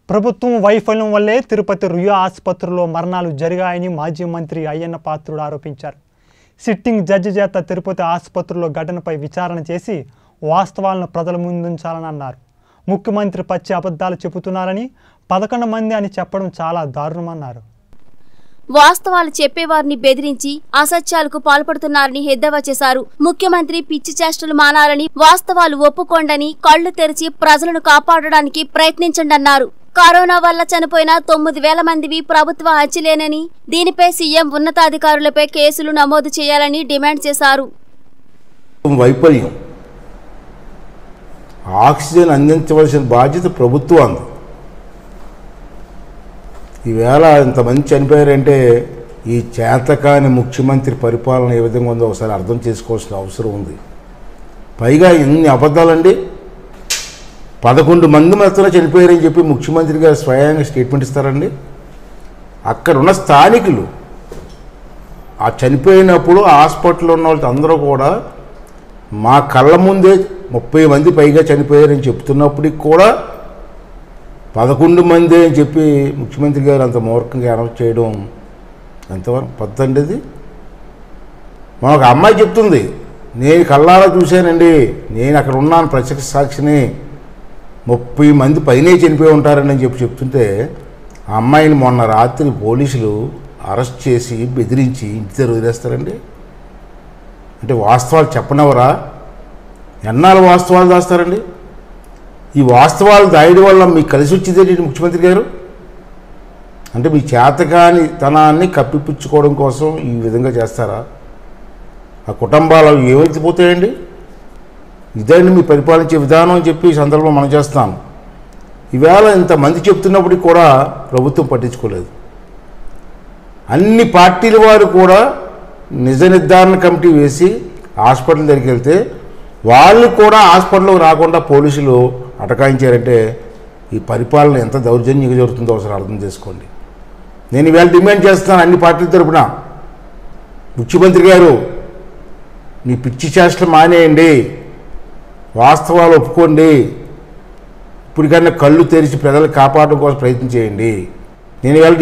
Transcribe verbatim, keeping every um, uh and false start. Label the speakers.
Speaker 1: ప్రభుత్వం వైఫల్యం వల్లే తిరుపతి రుయా ఆసుపత్రిలో మరణాలు జరిగాయని మాజీ మంత్రి అయ్యన్న పాత్రుడు ఆరోపించారు. సిట్టింగ్ జడ్జి చేత తిరుపతి ఆసుపత్రిలో ఘటనపై విచారణ చేసి వాస్తవాలను ప్రజల ముందుంచాలని అన్నారు. ముఖ్యమంత్రి పచ్చి అబద్ధాలు చెబుతున్నారని, పదకొండు మంది అని చెప్పడం చాలా దారుణమన్నారు.
Speaker 2: వాస్తవాలు చెప్పేవారిని బెదిరించి అసత్యాలకు పాల్పడుతున్నారని ఎద్దేవా చేశారు. ముఖ్యమంత్రి పిచ్చి చేష్టలు మానాలని, వాస్తవాలు ఒప్పుకోండని, కళ్లు తెరిచి ప్రజలను కాపాడడానికి ప్రయత్నించండి అన్నారు. కరోనా వల్ల చనిపోయిన తొమ్మిది వేల మందివి ప్రభుత్వ హత్యలేనని, దీనిపై సీఎం ఉన్నతాధికారులపై కేసులు నమోదు చేయాలని డిమాండ్ చేశారు.
Speaker 3: వైఫల్యం ఆక్సిజన్ అందించవలసిన బాధ్యత ప్రభుత్వం. ఈవేళ ఇంతమంది చనిపోయారంటే ఈ చేతకాని ముఖ్యమంత్రి పరిపాలన ఏ విధంగా ఉందో ఒకసారి అర్థం చేసుకోవాల్సిన అవసరం ఉంది. పైగా ఎన్ని అబద్ధాలండి. పదకొండు మంది మాత్రమే చనిపోయారని చెప్పి ముఖ్యమంత్రి గారు స్వయంగా స్టేట్మెంట్ ఇస్తారండి. అక్కడ ఉన్న స్థానికులు ఆ చనిపోయినప్పుడు హాస్పిటల్లో ఉన్న వాళ్ళు అందరూ కూడా మా కళ్ళ ముందే ముప్పై మంది పైగా చనిపోయారని చెప్తున్నప్పటికి కూడా పదకొండు మంది అని చెప్పి ముఖ్యమంత్రి గారు అంత మూర్ఖంగా అనౌన్స్ చేయడం ఎంతవరకు పద్ధతి అది? మనకు అమ్మాయి చెప్తుంది, నేను కళ్ళారా చూశానండి, నేను అక్కడ ఉన్నాను, ప్రత్యక్ష సాక్షిని, ముప్పై మంది పైనే చనిపోయి ఉంటారని చెప్పి చెప్తుంటే ఆ అమ్మాయిని మొన్న రాత్రి పోలీసులు అరెస్ట్ చేసి బెదిరించి ఇంటి దగ్గర వదిలేస్తారండి. అంటే వాస్తవాలు చెప్పనవరా? ఎన్నాళ్ళు వాస్తవాలు దాస్తారండి? ఈ వాస్తవాలు దాయడం వల్ల మీకు కలిసి వచ్చేది ముఖ్యమంత్రి గారు. అంటే మీ చేతకాని తనాన్ని కప్పిపుచ్చుకోవడం కోసం ఈ విధంగా చేస్తారా? ఆ కుటుంబాలు ఏమైపోతాయండి? ఇదండి మీ పరిపాలించే విధానం అని చెప్పి ఈ సందర్భంలో మనం చేస్తాం. ఈవేళ ఇంతమంది చెప్తున్నప్పటికీ కూడా ప్రభుత్వం పట్టించుకోలేదు. అన్ని పార్టీల వారు కూడా నిజ నిర్ధారణ కమిటీ వేసి హాస్పిటల్ దగ్గరికి వెళ్తే వాళ్ళు కూడా హాస్పిటల్కి రాకుండా పోలీసులు అటకాయించారంటే ఈ పరిపాలన ఎంత దౌర్జన్యంగా జరుగుతుందో ఒకసారి అర్థం చేసుకోండి. నేను ఈవేళ డిమాండ్ చేస్తున్నాను అన్ని పార్టీల తరపున, ముఖ్యమంత్రి గారు మీ పిచ్చి చేష్టలు మానేయండి, వాస్తవాలు ఒప్పుకోండి, ఇప్పటికన్నా కళ్ళు తెరిచి ప్రజలు కాపాడడం కోసం ప్రయత్నం చేయండి. నేను ఈవేళ